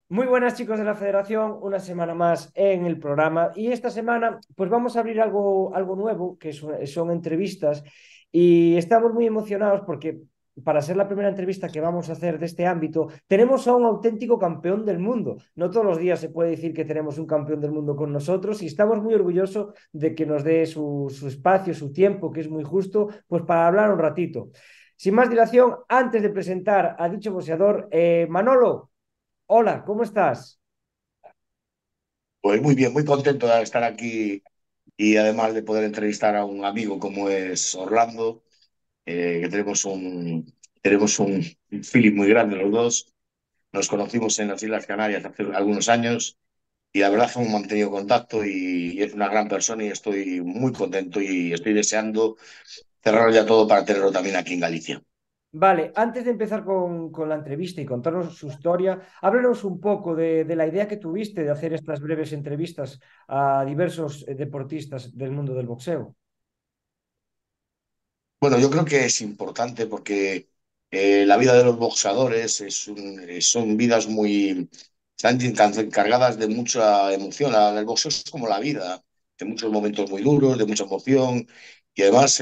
Muy buenas chicos de la Federación, una semana más en el programa y esta semana pues vamos a abrir algo nuevo que son entrevistas y estamos muy emocionados porque para ser la primera entrevista que vamos a hacer de este ámbito tenemos a un auténtico campeón del mundo. No todos los días se puede decir que tenemos un campeón del mundo con nosotros y estamos muy orgullosos de que nos dé su espacio, su tiempo, que es muy justo, pues para hablar un ratito. Sin más dilación, antes de presentar a dicho boxeador, Manolo. Hola, ¿cómo estás? Pues muy bien, muy contento de estar aquí y además de poder entrevistar a un amigo como es Orlando, que tenemos un feeling muy grande los dos. Nos conocimos en las Islas Canarias hace algunos años y la verdad es que hemos mantenido contacto y es una gran persona y estoy muy contento y estoy deseando cerrar ya todo para tenerlo también aquí en Galicia. Vale, antes de empezar con la entrevista y contarnos su historia, háblanos un poco de la idea que tuviste de hacer estas breves entrevistas a diversos deportistas del mundo del boxeo. Bueno, yo creo que es importante porque la vida de los boxeadores son vidas están cargadas de mucha emoción. El boxeo es como la vida, de muchos momentos muy duros, de mucha emoción y además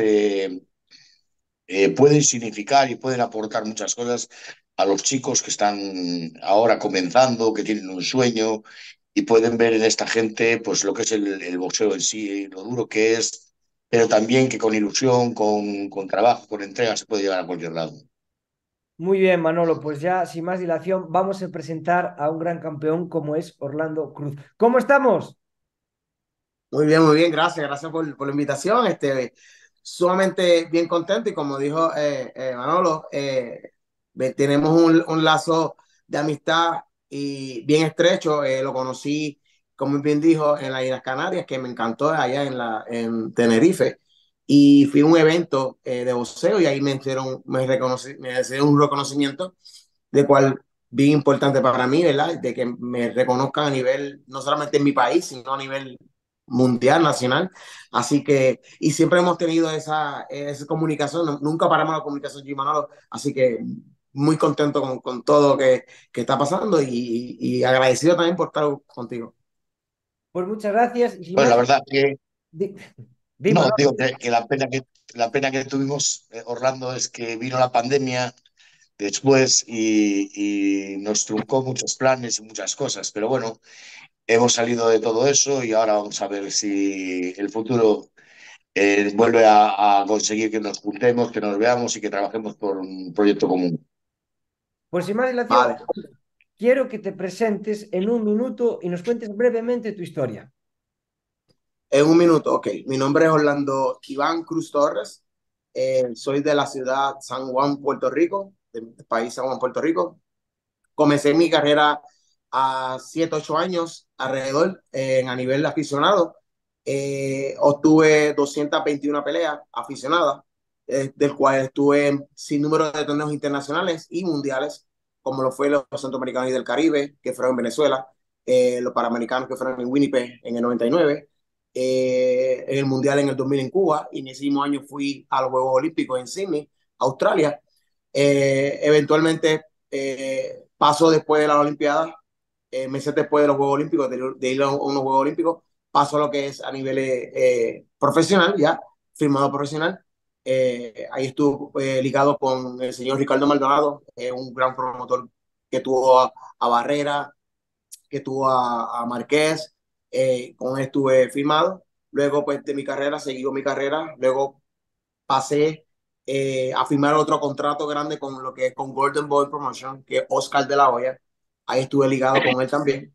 pueden significar y pueden aportar muchas cosas a los chicos que están ahora comenzando, que tienen un sueño y pueden ver en esta gente pues lo que es el boxeo en sí, lo duro que es, pero también que con ilusión, con trabajo, con entrega se puede llegar a cualquier lado. Muy bien, Manolo, pues ya sin más dilación vamos a presentar a un gran campeón como es Orlando Cruz. ¿Cómo estamos? Muy bien, gracias por la invitación. Sumamente bien contento y como dijo Manolo, tenemos un lazo de amistad y bien estrecho. Lo conocí, como bien dijo, en las Islas Canarias, que me encantó allá en Tenerife. Y fui a un evento de boxeo y ahí me hicieron un reconocimiento de cual bien importante para mí, ¿verdad? De que me reconozcan a nivel, no solamente en mi país, sino a nivel mundial, nacional. Así que, y siempre hemos tenido esa comunicación, nunca paramos la comunicación, G. Manolo. Así que muy contento con todo que está pasando y agradecido también por estar contigo. Pues muchas gracias y sin Bueno, la más, verdad que di, di, no, Manolo. digo que la pena que tuvimos, Orlando, es que vino la pandemia después y nos truncó muchos planes y muchas cosas, pero bueno. Hemos salido de todo eso y ahora vamos a ver si el futuro vuelve a conseguir que nos juntemos, que nos veamos y que trabajemos por un proyecto común. Pues sin más dilación, Vale, quiero que te presentes en un minuto y nos cuentes brevemente tu historia. en un minuto, ok. Mi nombre es Orlando Iván Cruz Torres. Soy de la ciudad San Juan, Puerto Rico, del país San Juan, Puerto Rico. Comencé mi carrera a 7 8 años alrededor a nivel aficionado. Obtuve 221 peleas aficionadas, del cual estuve sin número de torneos internacionales y mundiales, como lo fue los Centroamericanos y del Caribe, que fueron en Venezuela, los Panamericanos que fueron en Winnipeg en el 99, en el Mundial en el 2000 en Cuba, y en ese mismo año fui a los Juegos Olímpicos en Sydney, Australia. Eventualmente paso después de las Olimpiadas, meses después de los Juegos Olímpicos, de ir a unos Juegos Olímpicos, paso a lo que es a nivel profesional, ya, firmado profesional. Ahí estuve ligado con el señor Ricardo Maldonado, un gran promotor que tuvo a Barrera, que tuvo a Marqués, con él estuve firmado. Luego, pues, de mi carrera, seguí con mi carrera. Luego pasé a firmar otro contrato grande con lo que es con Golden Boy Promotion, que es Oscar de la Hoya. Ahí estuve ligado con él también.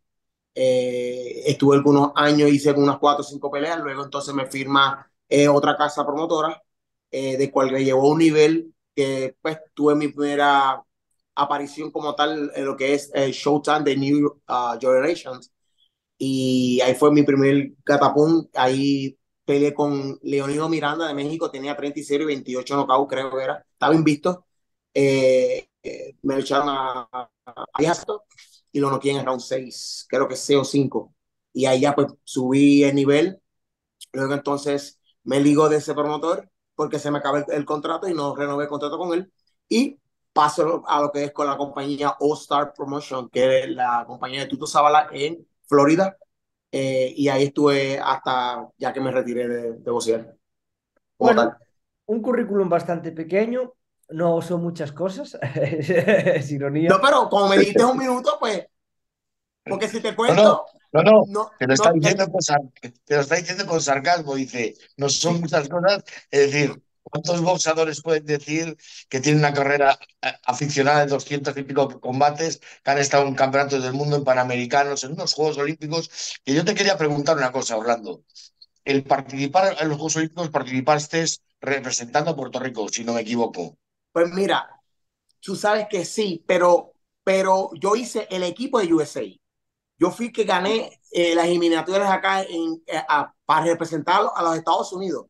Estuve algunos años, hice unas 4 o 5 peleas. Luego entonces me firma otra casa promotora, de cual me llevó a un nivel que pues tuve mi primera aparición como tal en lo que es Showtime de New Generations, y ahí fue mi primer catapum. Ahí peleé con Leonido Miranda de México, tenía 36 y 28 knockouts, creo que era, estaba invicto. Me echaron a esto y lo noqué en el round 6, creo que 6 o 5. Y ahí ya pues subí el nivel. Luego entonces me ligo de ese promotor porque se me acaba el contrato y no renové el contrato con él. Y paso a lo que es con la compañía All Star Promotion, que es la compañía de Tuto Zavala en Florida. Y ahí estuve hasta ya que me retiré de boxear como Bueno, tal. un currículum bastante pequeño, no son muchas cosas, es No, ironía. pero como me dijiste un minuto, pues, porque si te No, no, cuento, no, no, no, te lo está no, diciendo te lo está diciendo con sarcasmo, dice, no son sí, muchas cosas, es decir, ¿cuántos boxeadores pueden decir que tienen una carrera aficionada de 200 y pico combates, que han estado en campeonatos del mundo, en Panamericanos, en unos Juegos Olímpicos? Que yo te quería preguntar una cosa, Orlando. El participar en los Juegos Olímpicos, participaste representando a Puerto Rico, si no me equivoco. pues mira, tú sabes que sí, pero yo hice el equipo de USA. Yo fui que gané las eliminatorias acá para representar a los Estados Unidos,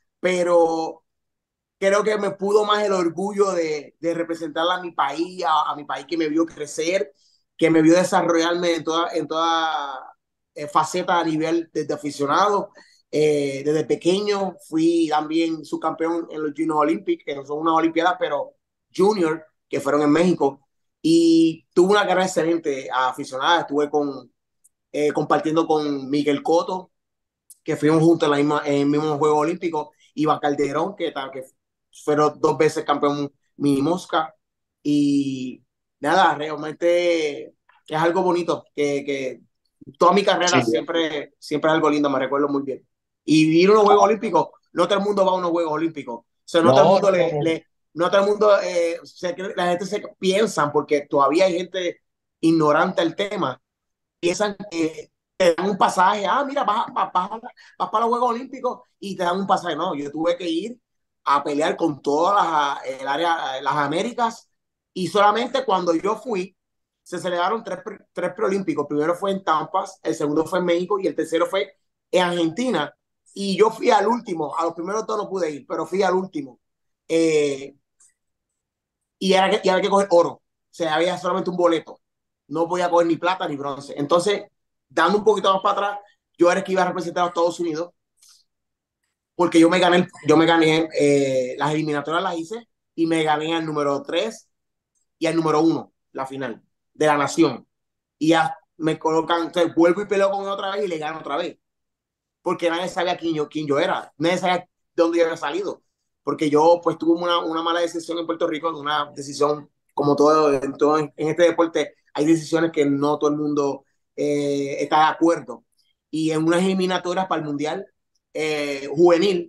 pero creo que me pudo más el orgullo de representar a mi país, a mi país que me vio crecer, que me vio desarrollarme en toda faceta a nivel desde aficionado. Desde pequeño fui también subcampeón en los Junior Olympics, que no son unas Olimpiadas, pero Junior, que fueron en México. Y tuve una carrera excelente aficionada. Estuve compartiendo con Miguel Cotto, que fuimos juntos en el mismo Juego Olímpico, Iván Calderón, que fueron 2 veces campeón mini mosca. Y nada, realmente es algo bonito, que toda mi carrera Sí. siempre es algo lindo, me recuerdo muy bien. Y ir a unos Juegos Olímpicos, no todo el mundo va a unos Juegos Olímpicos. O sea, no todo el No, mundo no, no. no todo el mundo, la gente se piensa, porque todavía hay gente ignorante del tema, piensan que te dan un pasaje, mira, vas para los Juegos Olímpicos y te dan un pasaje. No, yo tuve que ir a pelear con todas el área, las Américas, y solamente cuando yo fui, se celebraron tres preolímpicos. El primero fue en Tampa, el segundo fue en México y el tercero fue en Argentina. Y yo fui al último, a los primeros dos no pude ir, pero fui al último. Eh, y había que coger oro. O sea, había solamente un boleto. No podía coger ni plata ni bronce. Entonces, dando un poquito más para atrás, yo era el que iba a representar a Estados Unidos, porque yo me gané las eliminatorias, las hice, y me gané al número 3 y al número 1, la final de la nación. Y ya me colocan, entonces vuelvo y peleo con él otra vez y le gano otra vez, porque nadie sabía quién yo era, nadie sabía de dónde yo había salido, porque yo pues tuve una mala decisión en Puerto Rico, una decisión como en este deporte, hay decisiones que no todo el mundo está de acuerdo. Y en unas eliminatorias para el Mundial juvenil,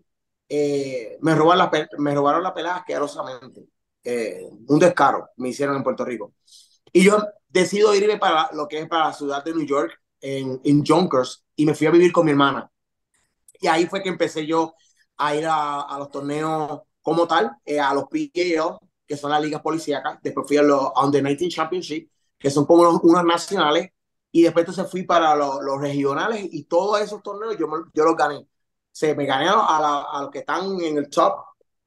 me robaron la pelada asquerosamente. Un descaro me hicieron en Puerto Rico. Y yo decido irme para lo que es para la ciudad de New York, en Yonkers, y me fui a vivir con mi hermana. Y ahí fue que empecé yo a ir a los torneos como tal, a los PAL, que son las ligas policíacas. Después fui a los Under 19 Championship, que son como unos nacionales. Y después entonces fui para los regionales, y todos esos torneos yo los gané. Se me gané a los que están en el top,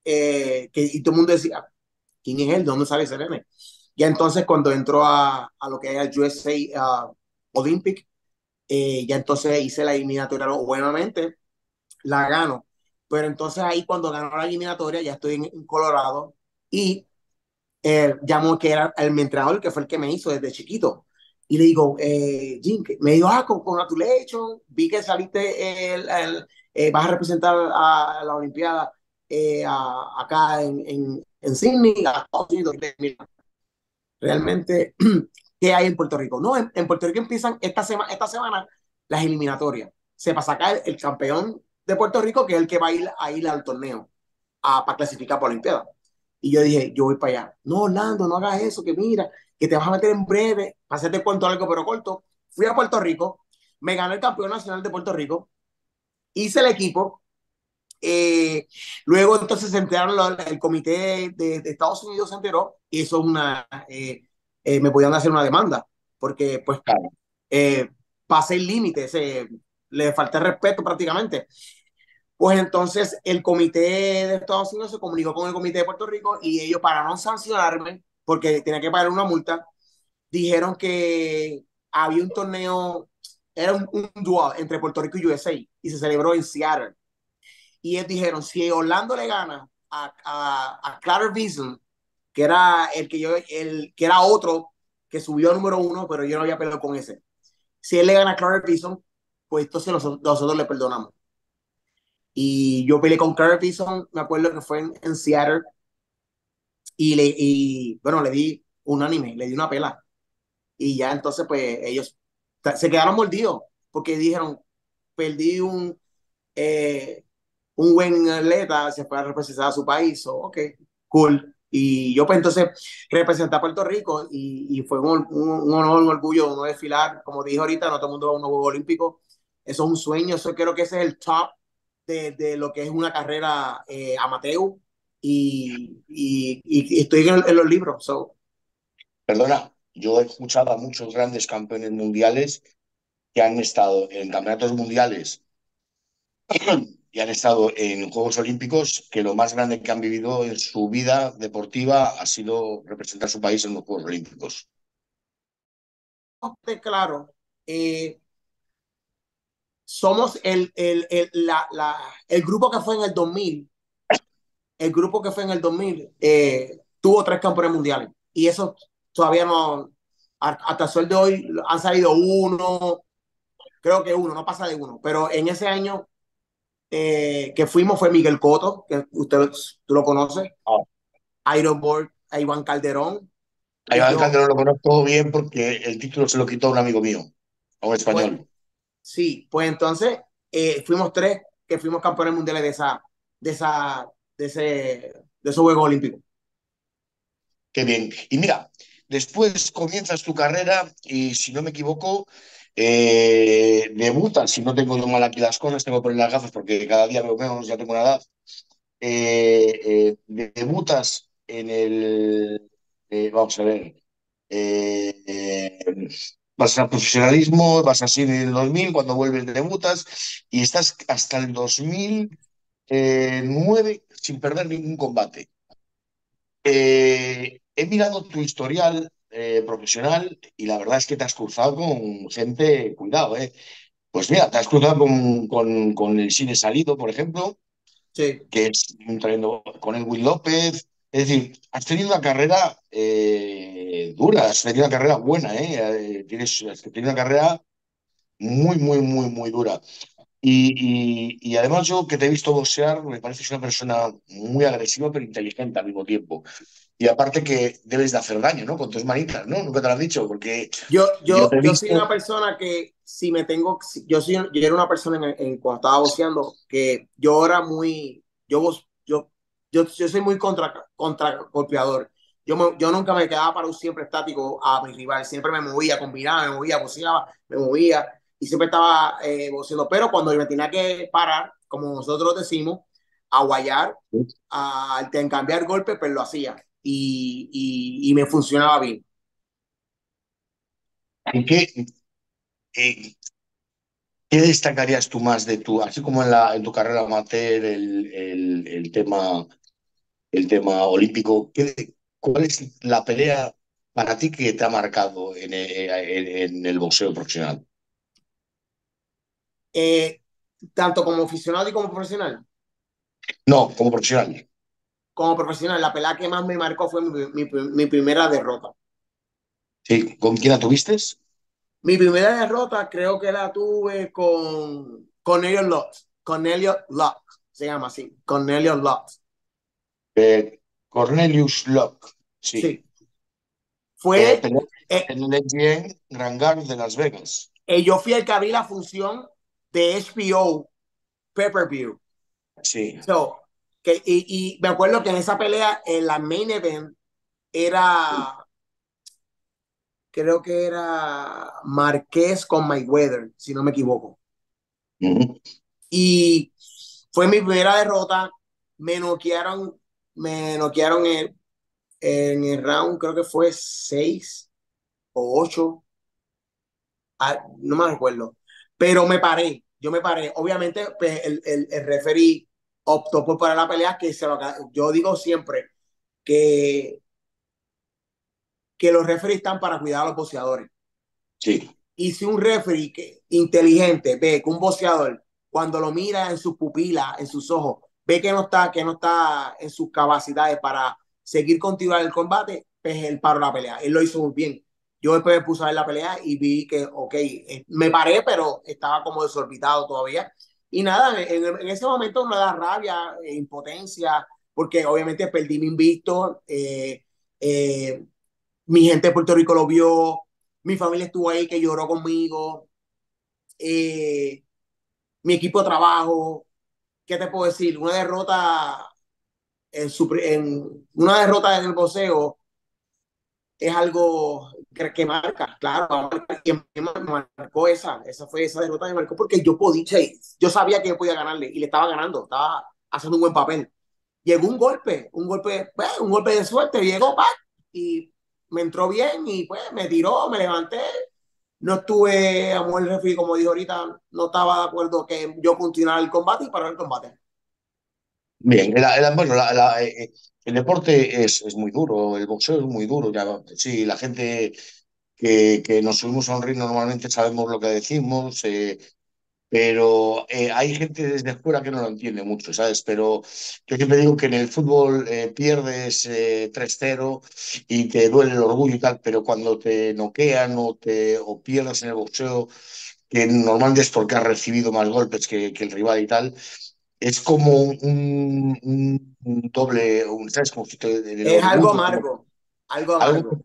y todo el mundo decía, ¿quién es él? ¿De dónde sale ese nene? Y entonces cuando entró a lo que era el USA Olympic, ya entonces hice la eliminatoria nuevamente, la gano. Pero entonces ahí cuando ganó la eliminatoria ya estoy en Colorado, y llamó que era mi entrenador, que fue el que me hizo desde chiquito. Y le digo, Jim, me dijo, congratulations, vi que saliste, vas a representar a la Olimpiada acá en Sydney, a Estados Unidos. Mira, realmente, ¿qué hay en Puerto Rico? No, en Puerto Rico empiezan esta semana las eliminatorias. Se va a sacar el campeón de Puerto Rico, que es el que va a ir al torneo para clasificar para Olimpiada. Y yo dije, yo voy para allá. No, Orlando, no hagas eso, que mira, que te vas a meter en breve, para hacerte cuento algo, pero corto. Fui a Puerto Rico, me gané el campeón nacional de Puerto Rico, hice el equipo. eh, Luego entonces se enteraron, el comité de Estados Unidos se enteró, y eso es me podían hacer una demanda, porque pues Claro. pasé el límite, le falté respeto prácticamente. Pues entonces el comité de Estados Unidos se comunicó con el comité de Puerto Rico, y ellos, para no sancionarme, porque tenía que pagar una multa, dijeron que había un torneo, era un dual entre Puerto Rico y USA, y se celebró en Seattle. Y ellos dijeron, si Orlando le gana a Clark Bison, que era que era otro que subió a número 1, pero yo no había peleado con ese. Si él le gana a Clark Bison, pues entonces nosotros le perdonamos. Y yo peleé con Clark Bison, me acuerdo que fue en Seattle, bueno, le di unánime, le di una pela. Y ya entonces, pues ellos se quedaron mordidos porque dijeron, perdí un buen atleta, se fue a representar a su país, ok, cool. Y yo pues entonces representé a Puerto Rico y fue un honor, un orgullo, no desfilar. Como dije ahorita, no todo el mundo va a unos Juegos Olímpicos. Eso es un sueño, eso creo que ese es el top de lo que es una carrera amateur y estoy en los libros. So. Perdona, yo he escuchado a muchos grandes campeones mundiales que han estado en campeonatos mundiales y han estado en Juegos Olímpicos, que lo más grande que han vivido en su vida deportiva ha sido representar a su país en los Juegos Olímpicos. Claro, somos el grupo que fue en el 2000, el grupo que fue en el 2000 tuvo 3 campeones mundiales y eso todavía no, hasta el sol de hoy han salido uno, creo que uno, no pasa de uno, pero en ese año que fuimos fue Miguel Cotto, que tú lo conoces, Iron Borg, Iván Calderón A y Iván yo. Calderón lo conozco bien porque el título se lo quitó a un amigo mío, a un Pues, español. sí, pues entonces fuimos 3 que fuimos campeones mundiales de, esa, de esos Juegos Olímpicos. Qué bien. Y mira, después comienzas tu carrera y si no me equivoco, debutas, si no tengo yo mal aquí las cosas, tengo que poner las gafas porque cada día veo menos, ya tengo una edad. Debutas en vamos a ver, vas al profesionalismo, vas así en el 2000, cuando vuelves debutas y estás hasta el 2009 sin perder ningún combate. He mirado tu historial profesional y la verdad es que te has cruzado con gente, cuidado, Pues mira, te has cruzado con el Cine Salido, por ejemplo, Sí. que es un tremendo, con Edwin López. Es decir, has tenido una carrera dura, has tenido una carrera buena, has tenido una carrera muy, muy, muy, muy dura. Y además yo que te he visto boxear, me pareces una persona muy agresiva pero inteligente al mismo tiempo. Y aparte que debes de hacer daño, ¿no? Con tus manitas, ¿no? Nunca te lo has dicho, porque yo te he Yo soy una visto... persona que si me tengo, yo era una persona cuando estaba boxeando que yo era muy, yo soy muy contra golpeador. Yo nunca me quedaba parado siempre estático a mi rival, siempre me movía, combinaba, me movía, boxeaba, me movía y siempre estaba boxeando. Pero cuando yo me tenía que parar, como nosotros decimos, a guayar, a cambiar golpes, pues lo hacía y me funcionaba bien. ¿En eh, qué destacarías tú más de tu, así como en tu carrera amateur, el tema olímpico, cuál es la pelea para ti que te ha marcado en el boxeo profesional? eh, Tanto como aficionado y como profesional. No, como profesional. Como profesional, la pelea que más me marcó fue mi primera derrota. Sí, ¿con quién la tuviste? Mi primera derrota creo que la tuve con Cornelius Lutz. Cornelius Lutz, se llama así. Cornelius Lutz. Cornelius Locke, sí. Sí. Fue, Peleó eh, en el MGM Grand Guard de Las Vegas. yo fui el que abrí la función de HBO Pay-Per-View. Sí. So, y me acuerdo que en esa pelea, en la main event, era creo que era Marqués con Mayweather, si no me equivoco. Ujú. Y fue mi primera derrota. Me noquearon, me noquearon en el round, creo que fue 6 o 8, no me recuerdo. Pero me paré, yo me paré. Obviamente, pues, el referee optó por parar la pelea, yo digo siempre que, que los referees están para cuidar a los boxeadores. Sí. Y si un referee inteligente ve que un boxeador, cuando lo mira en sus pupilas, en sus ojos, ve que no está en sus capacidades para seguir continuar el combate, pues él paró la pelea. Él lo hizo muy bien. Yo después me puse a ver la pelea y vi que, ok, me paré, pero estaba como desorbitado todavía. Y nada, en ese momento me da rabia, impotencia, porque obviamente perdí mi invicto. Mi gente de Puerto Rico lo vio, mi familia estuvo ahí que lloró conmigo, eh, mi equipo de trabajo, ¿qué te puedo decir? Una derrota en el boxeo es algo que marca, claro, y me marcó esa derrota me marcó porque yo sabía que yo podía ganarle y le estaba ganando, estaba haciendo un buen papel. Llegó un golpe de suerte, llegó, ¡pac! Y me entró bien y pues me tiró, me levanté. No estuve a mover el refri, como dijo ahorita, no estaba de acuerdo que yo continuara el combate y parar el combate. Bien, bueno, el deporte es muy duro, el boxeo es muy duro. Ya, sí, la gente que nos subimos a un ring normalmente sabemos lo que decimos, pero hay gente desde fuera que no lo entiende mucho, ¿sabes? Pero yo siempre digo que en el fútbol pierdes 3-0 y te duele el orgullo y tal, pero cuando te noquean o pierdes en el boxeo, que normalmente es porque has recibido más golpes que el rival y tal, es como un doble, ¿sabes? Como si el Es algo orgullo, amargo, algo algo amargo.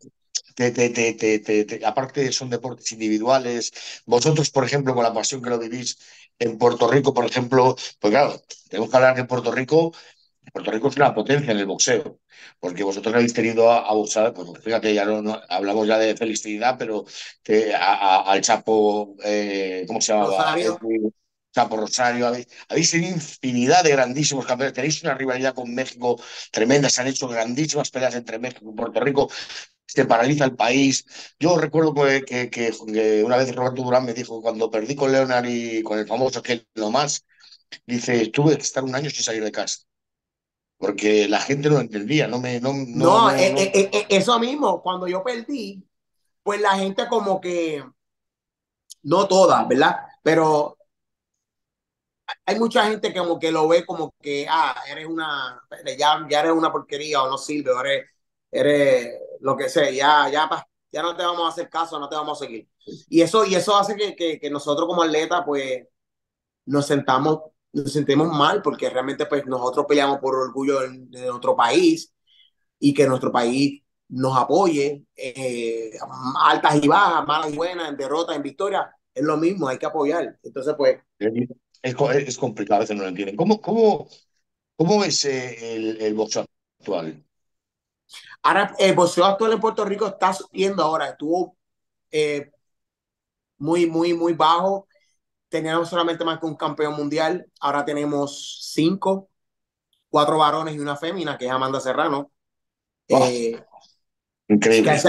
aparte son deportes individuales. Vosotros, por ejemplo, con la pasión que lo vivís en Puerto Rico, por ejemplo, pues claro, tenemos que hablar que Puerto Rico es una potencia en el boxeo, porque vosotros habéis tenido a boxear, pues fíjate, ya no hablamos ya de felicidad, pero al Chapo, ¿cómo se llamaba? Rosario. Chapo Rosario, habéis tenido infinidad de grandísimos campeones, tenéis una rivalidad con México tremenda, se han hecho grandísimas peleas entre México y Puerto Rico, se paraliza el país. Yo recuerdo que una vez Roberto Durán me dijo, cuando perdí con Leonard y con el famoso que lo más, dice, tuve que estar un año sin salir de casa porque la gente no lo entendía, No, no. eso mismo, cuando yo perdí, pues la gente como que, no toda, ¿verdad? Pero hay mucha gente que como que lo ve como que, ya eres una porquería o no sirve, o eres lo que sea, ya no te vamos a hacer caso, no te vamos a seguir. Y eso hace que nosotros como atletas, pues, nos sentimos mal porque realmente, pues, nosotros peleamos por orgullo de nuestro país y que nuestro país nos apoye, altas y bajas, malas y buenas, en derrotas, en victorias, es lo mismo, hay que apoyar. Entonces, pues, Es complicado, a veces no lo entienden. ¿Cómo ves el boxeo actual? ahora el boxeo actual en Puerto Rico está subiendo ahora, estuvo eh, muy bajo. Teníamos solamente más que un campeón mundial, ahora tenemos cinco, cuatro varones y una fémina, que es Amanda Serrano. ¡Oh! Eh, que Increíble.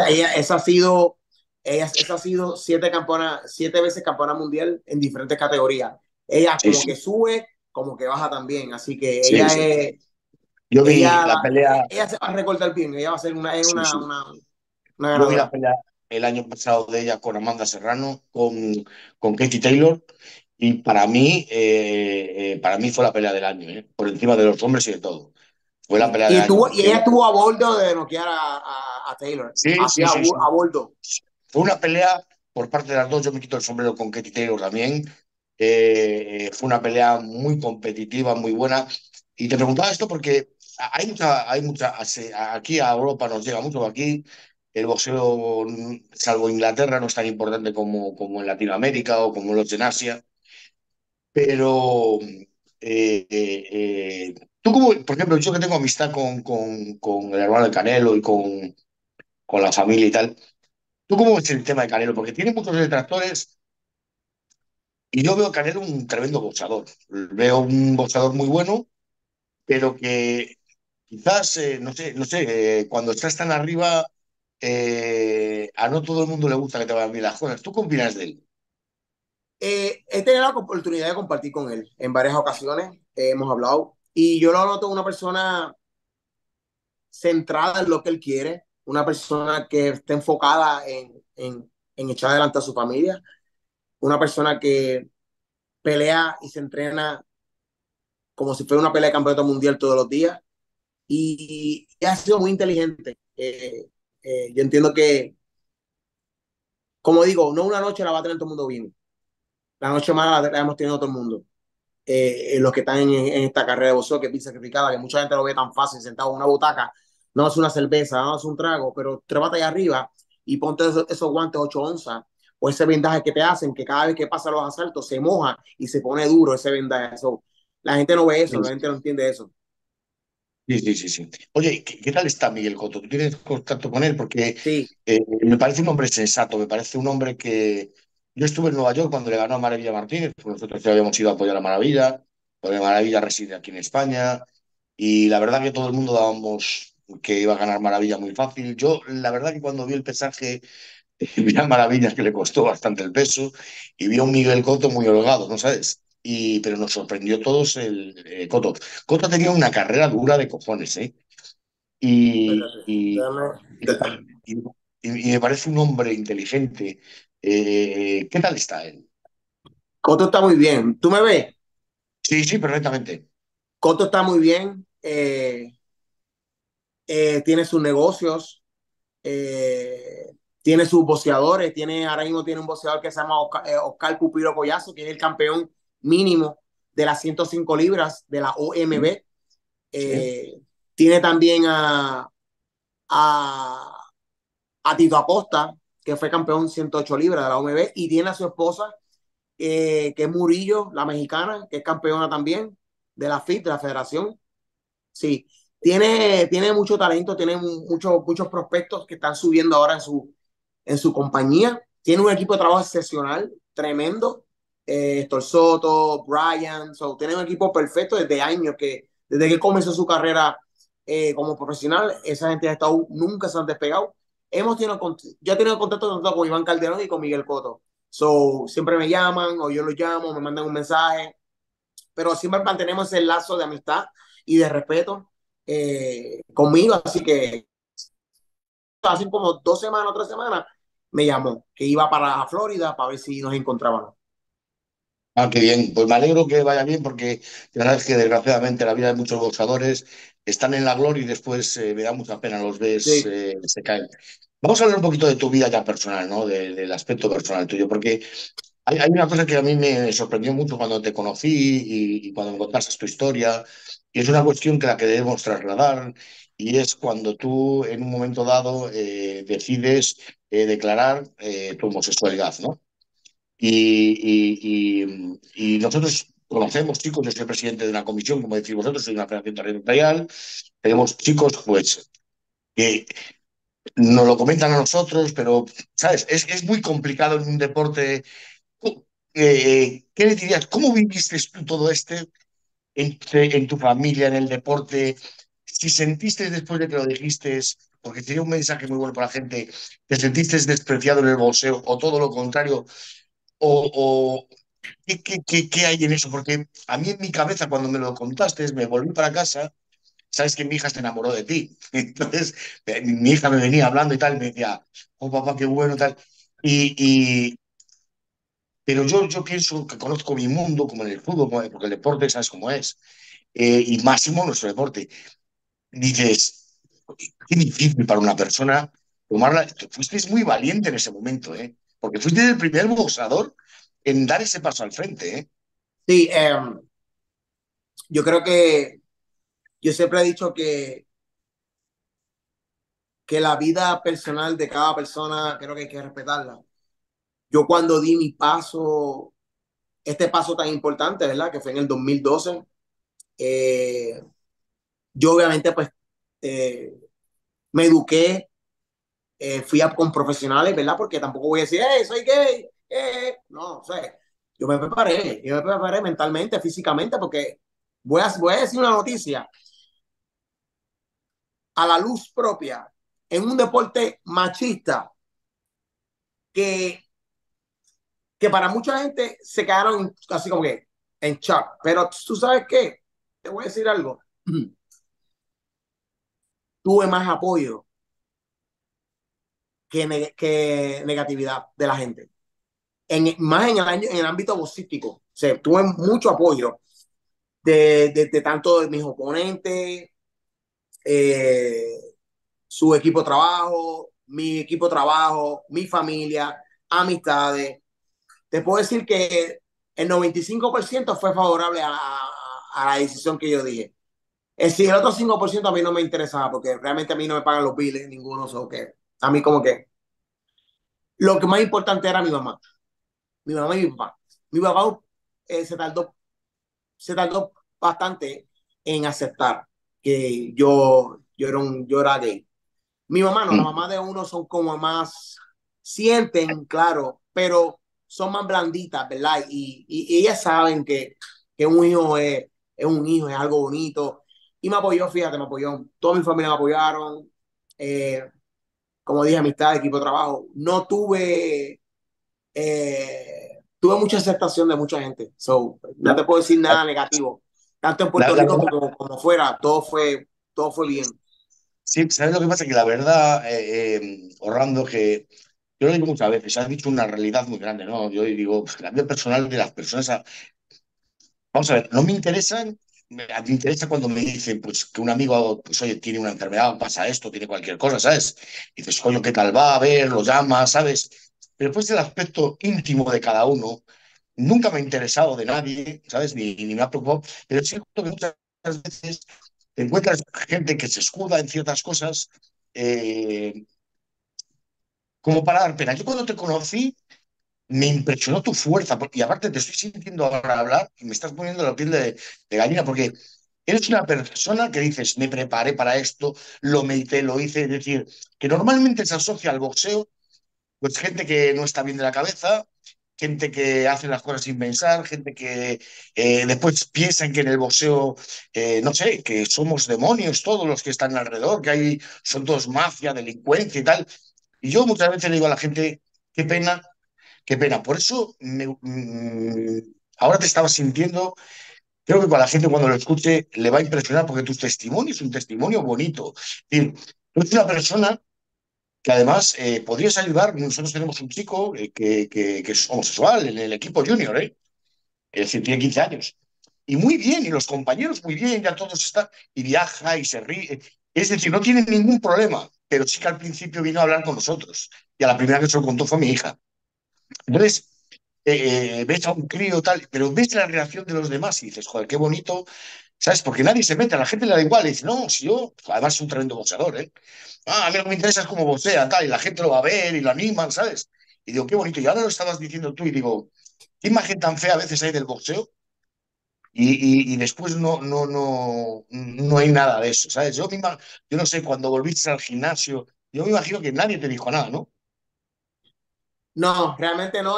esa ha sido siete veces campeona mundial en diferentes categorías. Ella Sí, como sí, que sube, como que baja también. Así que sí, sí. Yo vi ella, la pelea, ella se va a recordar bien. Ella va a ser sí, sí. una Yo vi la ganadora. pelea el año pasado de ella con Amanda Serrano, con Katie Taylor, y para mí fue la pelea del año, por encima de los hombres y de todo. Fue la Sí. pelea del año, Y ella porque estuvo a bordo de noquear a Taylor. sí, Así sí, sí, sí. a bordo. Fue una pelea por parte de las dos. Yo me quito el sombrero con Katie Taylor también. Fue una pelea muy competitiva, muy buena. Y te preguntaba esto porque aquí a Europa nos llega mucho. Aquí el boxeo, salvo Inglaterra, no es tan importante como en Latinoamérica o como los en Asia. Pero tú como, por ejemplo, yo que tengo amistad con el hermano de Canelo y con la familia y tal. ¿Tú cómo ves el tema de Canelo? Porque tiene muchos detractores y yo veo a Canelo un tremendo boxeador. Veo un boxeador muy bueno, pero que quizás, cuando estás tan arriba, a no todo el mundo le gusta que te vayan bien las cosas. ¿Tú qué opinas de él? He tenido la oportunidad de compartir con él en varias ocasiones. Hemos hablado. Y yo lo noto una persona centrada en lo que él quiere, una persona que está enfocada en echar adelante a su familia, una persona que pelea y se entrena como si fuera una pelea de campeonato mundial todos los días. y ha sido muy inteligente. Yo entiendo que, como digo, no una noche la va a tener todo el mundo bien. La noche mala la hemos tenido todo el mundo. Los que están en esta carrera de boxeo que es bien sacrificada, que mucha gente lo ve tan fácil, sentado en una butaca, no es una cerveza, no es un trago, pero trépate allá arriba y ponte esos guantes 8 onzas o ese vendaje que te hacen, que cada vez que pasan los asaltos se moja y se pone duro ese vendaje. La gente no ve eso, la gente no entiende eso. Sí, sí, sí, sí. Oye, ¿qué tal está Miguel Cotto? ¿Tú tienes contacto con él? Porque Sí, me parece un hombre sensato, me parece un hombre que... Yo estuve en Nueva York cuando le ganó a Maravilla Martínez, pues nosotros ya habíamos ido a apoyar a Maravilla, porque Maravilla reside aquí en España, y la verdad que todo el mundo dábamos que iba a ganar Maravilla muy fácil. Yo, la verdad que cuando vi el pesaje, vi a Maravillas que le costó bastante el peso, y vi a un Miguel Cotto muy holgado, ¿no sabes? Pero nos sorprendió a todos el Cotto. Cotto tenía una carrera dura de cojones, ¿eh? y, espérate, y, déjame, y- y me parece un hombre inteligente. ¿Qué tal está él? Coto está muy bien. ¿Tú me ves? Sí, sí, perfectamente. Coto está muy bien. Tiene sus negocios, tiene sus boxeadores, ahora mismo tiene un boxeador que se llama Oscar Pupilo Collazo, que es el campeón mínimo de las 105 libras de la Sí, OMB. sí. Tiene también a, a Tito Acosta, que fue campeón 108 libras de la OMB, y tiene a su esposa, que es Murillo, la mexicana, que es campeona también de la FIT, de la Federación. Sí, tiene mucho talento, tiene muchos prospectos que están subiendo ahora en su compañía. Tiene un equipo de trabajo excepcional, tremendo. Héctor Soto, Brian, tiene un equipo perfecto desde años desde que comenzó su carrera como profesional, esa gente ha estado, nunca se han despegado. Yo he tenido contacto tanto con Iván Calderón y con Miguel Cotto. Siempre me llaman o yo los llamo, me mandan un mensaje, pero siempre mantenemos el lazo de amistad y de respeto conmigo, así que hace como 2 semanas o 3 semanas me llamó que iba para Florida para ver si nos encontrábamos. Ah, qué bien. Pues me alegro que vaya bien porque ya sabes que desgraciadamente la vida de muchos boxeadores están en la gloria y después me da mucha pena, los ves, Sí, se caen. Vamos a hablar un poquito de tu vida ya personal, ¿no? Del aspecto personal tuyo, porque hay una cosa que a mí me sorprendió mucho cuando te conocí y cuando me contaste tu historia, y es una cuestión que la que debemos trasladar, y es cuando tú en un momento dado decides declarar tu homosexualidad, ¿no? Y nosotros conocemos chicos, yo soy presidente de una comisión, como decís vosotros, soy una federación territorial, tenemos chicos, pues, que nos lo comentan a nosotros, pero, ¿sabes? Es muy complicado en un deporte. ¿Qué le dirías? ¿Cómo viviste tú todo en tu familia, en el deporte? Si sentiste después de que lo dijiste, porque sería un mensaje muy bueno para la gente, ¿te sentiste despreciado en el boxeo o todo lo contrario? ¿O qué hay en eso? Porque a mí en mi cabeza, cuando me lo contaste, me volví para casa, sabes que mi hija se enamoró de ti. Entonces, mi hija me venía hablando y tal, y me decía, oh papá, qué bueno, tal. Y, pero yo pienso que conozco mi mundo, como en el fútbol, porque el deporte, sabes cómo es, y máximo nuestro deporte. Dices, qué difícil para una persona tomarla. Fuiste muy valiente en ese momento, ¿eh? Porque fuiste el primer boxeador en dar ese paso al frente, ¿eh? sí, yo creo que yo siempre he dicho que la vida personal de cada persona creo que hay que respetarla. Yo cuando di mi paso, este paso tan importante, ¿verdad? Que fue en el 2012, eh, yo obviamente pues eh, me eduqué, con profesionales, ¿verdad? Porque tampoco voy a decir, hey, soy gay, no, o sea, yo me preparé mentalmente, físicamente, porque voy a decir una noticia, a la luz propia, en un deporte machista, que, que para mucha gente se quedaron así como que en shock, pero tú sabes qué, te voy a decir algo, tuve más apoyo que negatividad de la gente. Más en el ámbito boxístico. O sea, tuve mucho apoyo de tanto de mis oponentes, eh, su equipo de trabajo, mi equipo de trabajo, mi familia, amistades. Te puedo decir que el 95% fue favorable a la decisión que yo dije. Es decir, el otro 5% a mí no me interesaba porque realmente a mí no me pagan los biles, ninguno. So que a mí como que lo que más importante era mi mamá y mi papá. Mi papá se tardó bastante en aceptar que yo era gay. Mi mamá no, la mamá de uno son como más, sienten, claro, pero son más blanditas, ¿verdad? Y ellas saben que un hijo es un hijo, es algo bonito. Y me apoyó, fíjate, me apoyó. Toda mi familia me apoyaron. Eh, como dije, amistad, equipo de trabajo. No tuve, tuve mucha aceptación de mucha gente. So, no La, te puedo decir nada negativo. Tanto en Puerto la Rico verdad, como fuera, todo fue bien. sí, ¿sabes lo que pasa? Que la verdad, Orlando, que yo lo digo muchas veces, has dicho una realidad muy grande, ¿no? Yo digo, la vida personal de las personas, vamos a ver, no me interesan, me interesa cuando me dicen, pues, que un amigo, pues, oye, tiene una enfermedad, pasa esto, tiene cualquier cosa, ¿sabes? Y dices, coño, ¿qué tal va? A ver, lo llamas, ¿sabes? Pero después el aspecto íntimo de cada uno, nunca me ha interesado de nadie, ¿sabes? Ni me ha preocupado, pero es cierto que muchas veces encuentras gente que se escuda en ciertas cosas eh, como para dar pena. Yo cuando te conocí me impresionó tu fuerza, y aparte te estoy sintiendo ahora hablar y me estás poniendo la piel de gallina porque eres una persona que dices, me preparé para esto, lo medité, lo hice, es decir, que normalmente se asocia al boxeo, pues gente que no está bien de la cabeza, gente que hace las cosas sin pensar, gente que después piensan que en el boxeo, no sé, que somos demonios todos los que están alrededor, que hay, son todos mafia, delincuencia y tal. Y yo muchas veces le digo a la gente, qué pena, qué pena. Por eso ahora te estaba sintiendo, creo que para la gente cuando lo escuche le va a impresionar porque tu testimonio es un testimonio bonito. Es decir, tú eres una persona que además podrías ayudar. Nosotros tenemos un chico que es homosexual en el equipo junior, ¿eh? Es decir, tiene 15 años. Y muy bien, y los compañeros muy bien, ya todos están, y viaja y se ríe. Es decir, no tiene ningún problema, pero sí que al principio vino a hablar con nosotros. Y a la primera que se lo contó fue mi hija. Entonces, ves a un crío tal, pero ves la reacción de los demás y dices, joder, qué bonito, ¿sabes? Porque nadie se mete, a la gente le da igual, y dice, no, si yo, además es un tremendo boxeador, ¿eh? Ah, a mí lo que me interesa es cómo boxea, tal, y la gente lo va a ver y lo animan, ¿sabes? Y digo, qué bonito. Y ahora lo estabas diciendo tú y digo, qué imagen tan fea a veces hay del boxeo y después no hay nada de eso, ¿sabes? Yo no sé, cuando volviste al gimnasio, yo me imagino que nadie te dijo nada, ¿no? No, realmente no,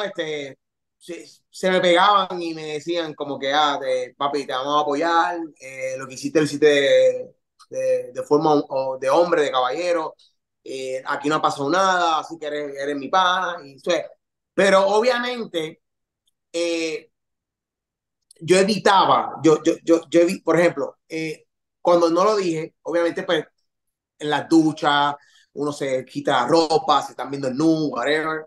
se me pegaban y me decían como que, papi, te vamos a apoyar, lo que hiciste lo hiciste de forma de hombre, de caballero, aquí no ha pasado nada, así que eres mi pana, pero obviamente eh, yo evitaba, por ejemplo, cuando no lo dije, obviamente pues en la ducha, uno se quita la ropa, se están viendo el nudo, whatever,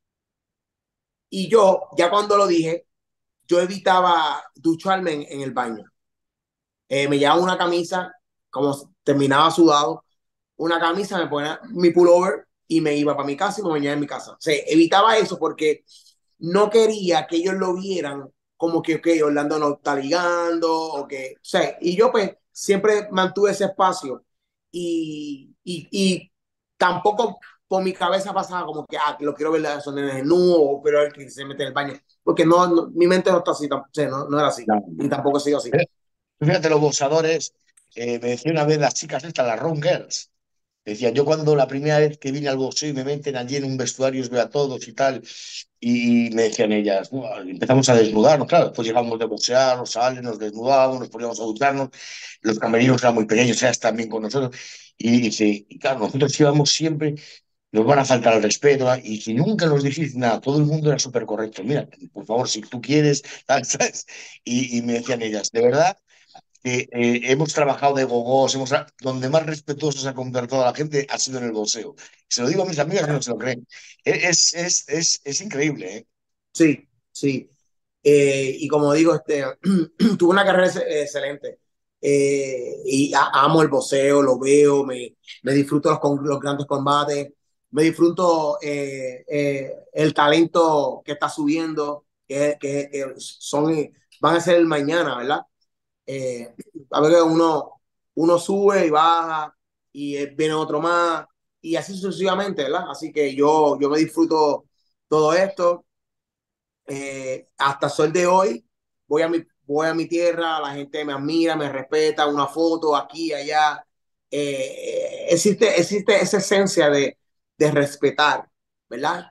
y yo, ya cuando lo dije, yo evitaba ducharme en el baño. Me llevaba una camisa, como terminaba sudado, una camisa, me ponía mi pullover y me iba para mi casa y me bañaba en mi casa. O sea, evitaba eso porque no quería que ellos lo vieran como que, ok, Orlando no está ligando, o que, o sea, y yo pues siempre mantuve ese espacio y tampoco por mi cabeza pasaba como que, lo quiero ver son nenes nudos, o quiero ver que se mete en el baño, porque mi mente no está así, o sea, no era así, No. y tampoco ha sido así. Fíjate, los boxeadores, me decía una vez las chicas estas, las Ron Girls, decía, yo cuando la primera vez que vine al boxeo y me meten allí en un vestuario, os veo a todos y tal, y me decían ellas, "Buah", empezamos a desnudarnos, claro, después llegamos de boxear, nos salen, nos desnudábamos, nos poníamos a ducharnos, los camerinos eran muy pequeños, ellas también con nosotros, y dice, y claro, nosotros íbamos siempre, nos van a faltar al respeto, ¿no? Y si nunca nos dijiste nada, todo el mundo era súper correcto, mira, por favor, si tú quieres, tal, ¿sabes? Y me decían ellas, de verdad que hemos trabajado de gogos, donde más respetuoso se ha convertido la gente ha sido en el boxeo. Se lo digo a mis amigas que no se lo creen. Es increíble, ¿eh? Sí, sí. Y como digo, tuve una carrera excelente. y amo el boxeo, lo veo, me disfruto los grandes combates, me disfruto el talento que está subiendo, que son, van a ser el mañana, ¿verdad? Eh, a veces uno sube y baja y viene otro más y así sucesivamente, ¿verdad? Así que yo me disfruto todo esto. Hasta el sol de hoy voy a mi tierra, la gente me admira, me respeta, una foto aquí, allá. Existe esa esencia de respetar, ¿verdad?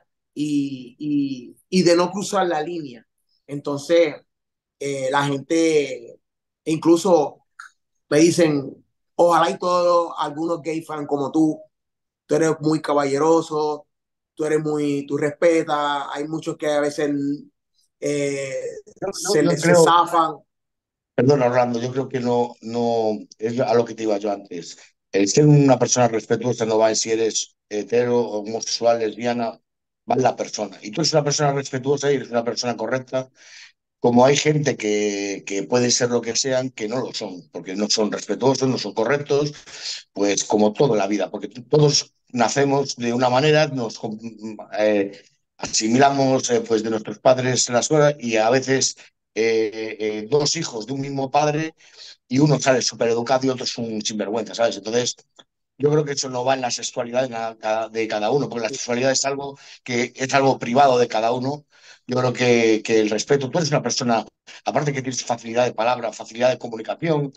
Y de no cruzar la línea. Entonces, la gente incluso me dicen, ojalá y todos algunos gay fan como tú eres muy caballeroso, tú respetas, hay muchos que a veces eh, se Creo, zafan. perdón, Orlando, yo creo que no es a lo que te iba yo antes. El ser una persona respetuosa no va en si eres hetero, homosexual, lesbiana, va en la persona. Y tú eres una persona respetuosa y eres una persona correcta, como hay gente que puede ser lo que sean, que no lo son, porque no son respetuosos, no son correctos, pues como todo en la vida, porque todos nacemos de una manera, nos asimilamos pues de nuestros padres las cosas y a veces dos hijos de un mismo padre y uno sale súper educado y otro es un sinvergüenza, ¿sabes? Entonces, yo creo que eso no va en la sexualidad de cada uno, porque la sexualidad es algo que es algo privado de cada uno. Yo creo que el respeto, tú eres una persona, aparte que tienes facilidad de palabra, facilidad de comunicación,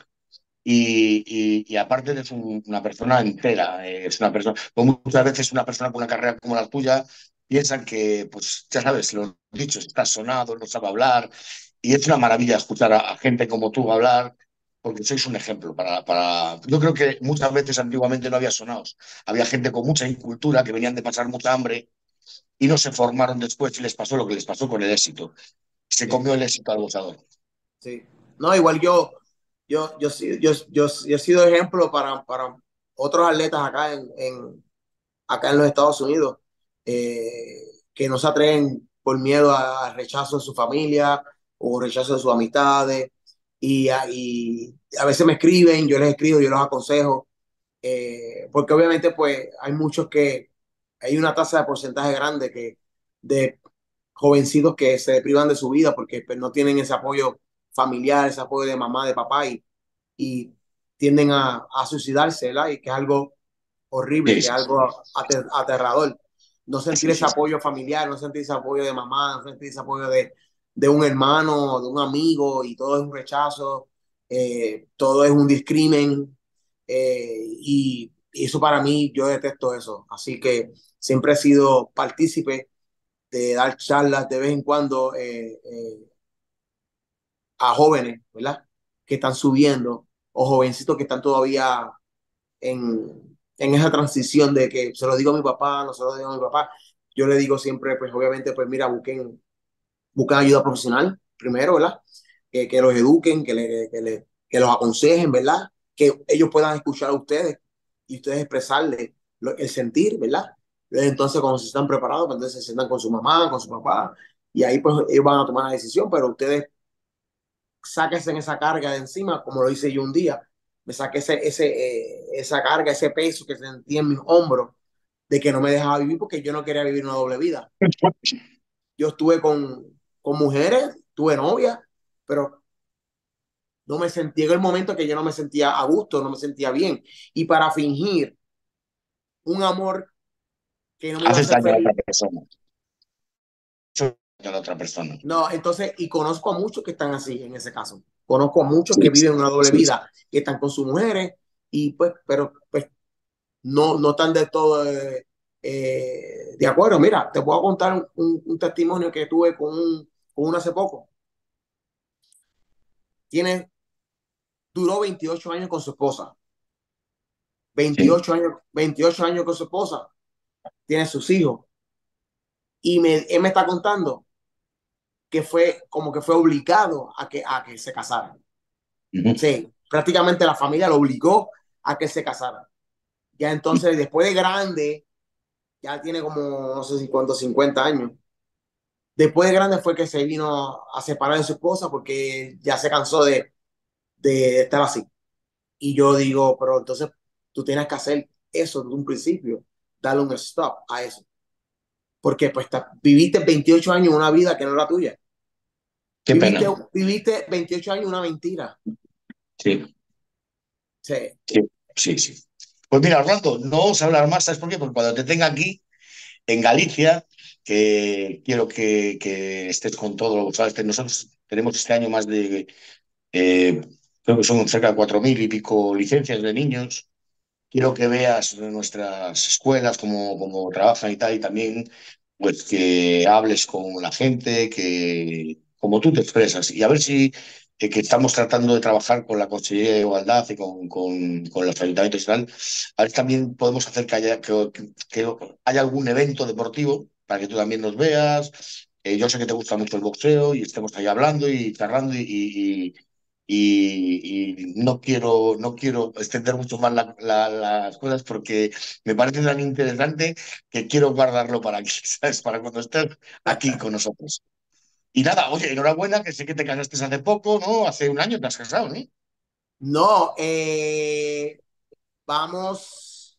y aparte eres una persona entera, es una persona, pues muchas veces una persona con una carrera como la tuya piensan que, pues ya sabes, lo dicho, está sonado, no sabe hablar, y es una maravilla escuchar a gente como tú hablar, porque sois un ejemplo para... Yo creo que muchas veces antiguamente no había sonados, había gente con mucha incultura que venían de pasar mucha hambre y no se formaron después y les pasó lo que les pasó con el éxito. Se Sí, comió el éxito al gozador. sí. No, igual yo he sido ejemplo para otros atletas acá en los Estados Unidos, que no se atreven por miedo al rechazo de su familia o rechazo de sus amistades. Y a veces me escriben, yo les escribo, yo los aconsejo, porque obviamente pues hay muchos que, hay una tasa de porcentaje grande de jovencitos que se privan de su vida porque pues, no tienen ese apoyo familiar, ese apoyo de mamá, de papá y tienden a suicidarse, ¿verdad? Y que es algo horrible, Sí, que es sí, algo aterrador. No sentir sí, ese sí, sí. apoyo familiar, no sentir ese apoyo de mamá, no sentir ese apoyo de un hermano, de un amigo, y todo es un rechazo, todo es un discrimen, y eso para mí, yo detesto eso. Así que siempre he sido partícipe de dar charlas de vez en cuando a jóvenes, ¿verdad? Que están subiendo, o jovencitos que están todavía en esa transición de que se lo digo a mi papá, no se lo digo a mi papá. Yo le digo siempre, pues obviamente, pues mira, busquen ayuda profesional primero, ¿verdad? Que los eduquen, que los aconsejen, ¿verdad? Que ellos puedan escuchar a ustedes y ustedes expresarle el sentir, ¿verdad? Entonces, cuando se están preparados, pues, entonces se sientan con su mamá, con su papá, y ahí pues ellos van a tomar la decisión, pero ustedes sáquense esa carga de encima, como lo hice yo un día. Me saqué esa carga, ese peso que sentí en mis hombros de que no me dejaba vivir porque yo no quería vivir una doble vida. Yo estuve con mujeres, tuve novia, pero no me sentía en el momento que yo no me sentía a gusto, no me sentía bien. Y para fingir un amor que no me iba a Haces hacer daño a la feliz, otra persona. Haces daño a la otra persona. no, entonces, y conozco a muchos que están así en ese caso. Conozco a muchos Sí, que viven una doble sí, sí. vida, que están con sus mujeres y pues, pero pues no están de todo de acuerdo. Mira, te puedo contar un testimonio que tuve con uno hace poco. Tiene, duró 28 años con su esposa. Sí. 28 años con su esposa. Tiene sus hijos. Él me está contando que fue como que fue obligado a que se casaran. Ujú. Sí, prácticamente la familia lo obligó a que se casaran. Ya entonces, después de grande, ya tiene como, no sé si cuántos, 50 años. Después de grande fue que se vino a separar de su esposa porque ya se cansó de estar así. Y yo digo, pero entonces tú tienes que hacer eso desde un principio, darle un stop a eso. Porque pues viviste 28 años una vida que no era tuya. Qué Viviste, pena. viviste 28 años una mentira. Sí, Sí. sí, sí, sí. Pues mira, Orlando, no vamos a hablar más, ¿sabes por qué? Porque cuando te tenga aquí, en Galicia, que quiero que estés con todo, ¿sabes? Nosotros tenemos este año más de, eh, creo que son cerca de 4.000 y pico licencias de niños. Quiero que veas nuestras escuelas, cómo trabajan y tal, y también pues que hables con la gente, que como tú te expresas, y a ver si que estamos tratando de trabajar con la Consellería de Igualdad y con los ayuntamientos y tal, a ver si también podemos hacer que haya algún evento deportivo para que tú también nos veas. Yo sé que te gusta mucho el boxeo y estemos ahí hablando y charlando y no quiero extender mucho más las cosas porque me parece tan interesante que quiero guardarlo para aquí, ¿sabes? Para cuando estés aquí con nosotros. Y nada, oye, enhorabuena, que sé que te casaste hace poco, ¿no? Hace un año te has casado, ¿no? No, vamos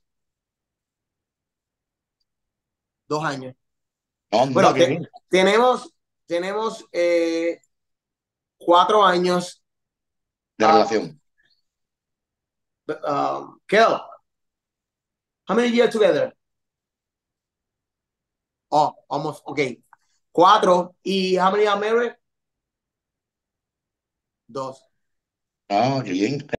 2 años. Anda, Bueno, qué bien. tenemos 4 años. De relación. Kel, how many years together? Oh, almost, okay. 4. ¿Y how many are married? 2. Ah, qué bien.